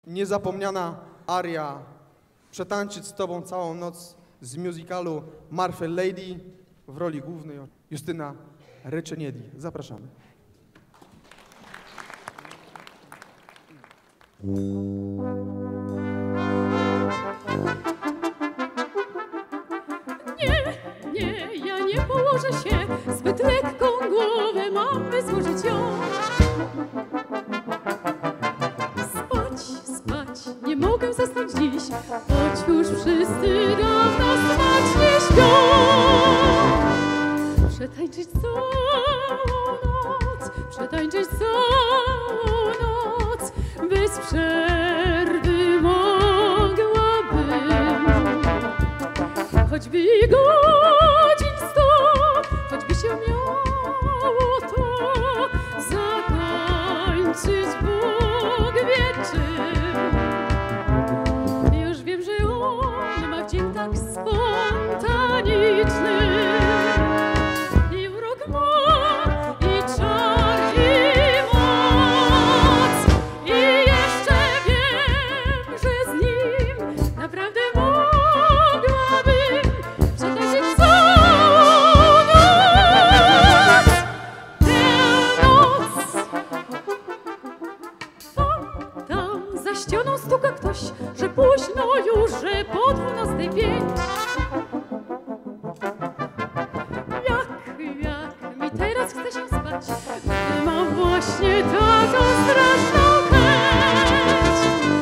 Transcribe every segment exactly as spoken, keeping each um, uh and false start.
niezapomniana aria Przetańczyć z Tobą całą noc z musicalu My Fair Lady w roli głównej Justyna Receniedi. Zapraszamy. Nie, nie, ja nie położę się, zbyt lekką głowę mam, by złożyć ją. Spać, spać, nie mogę zasnąć dziś, choć już wszyscy dawno spać nie śpią. Przetańczyć całą noc, przetańczyć całą noc, bez przerwy mogłabym. Choćby godzin sto, choćby się miało to zatańczyć Bóg wie czym. Już wiem, że on ma wdzięk tak spontaniczny. I urok ma, i czar, i moc. I jeszcze wiem, że z nim naprawdę mogłabym przetańczyć całą noc. Tę noc. Tam, tam za ścianą stuka ktoś, że późno już, że po dwunastej pięć. Jak, jak mi teraz chce się spać, gdy mam właśnie taką straszną chęć.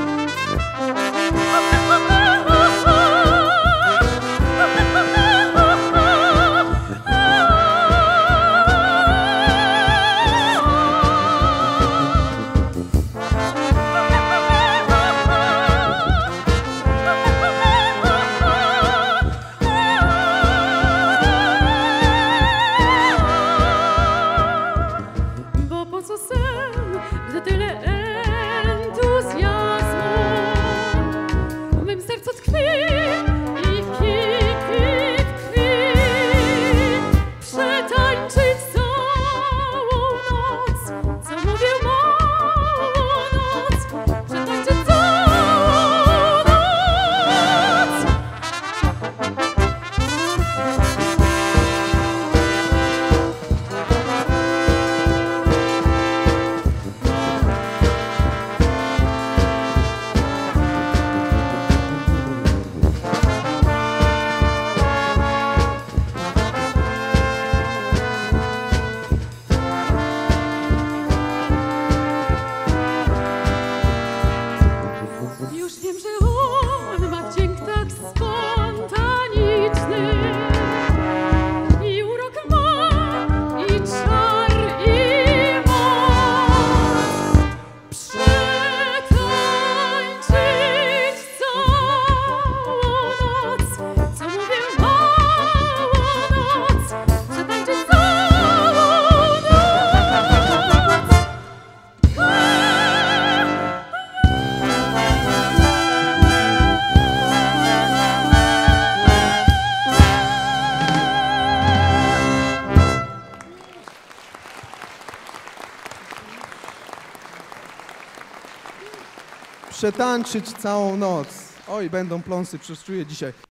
Bo po co sen, gdy tyle entuzjazmu w mym sercu tkwi i kipi w krwi. Przetańczyć całą noc, co mówię małą noc, przetańczyć całą noc. Już wiem, że on ma wdzięk tak spontaniczny. I urok ma, i czar, i moc. Przetańczyć całą noc, co mówię małą noc, przetańczyć całą noc. Przetańczyć całą noc. Oj, będą pląsy, przeczuję dzisiaj.